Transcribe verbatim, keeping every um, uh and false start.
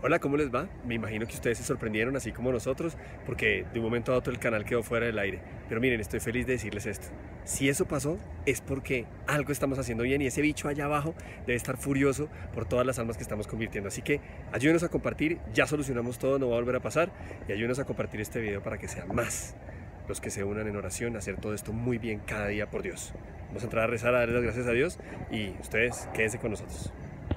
Hola, ¿cómo les va? Me imagino que ustedes se sorprendieron así como nosotros porque de un momento a otro el canal quedó fuera del aire. Pero miren, estoy feliz de decirles esto. Si eso pasó es porque algo estamos haciendo bien y ese bicho allá abajo debe estar furioso por todas las almas que estamos convirtiendo. Así que ayúdenos a compartir, ya solucionamos todo, no va a volver a pasar. Y ayúdenos a compartir este video para que sean más los que se unan en oración a hacer todo esto muy bien cada día por Dios. Vamos a entrar a rezar, a darle las gracias a Dios y ustedes quédense con nosotros.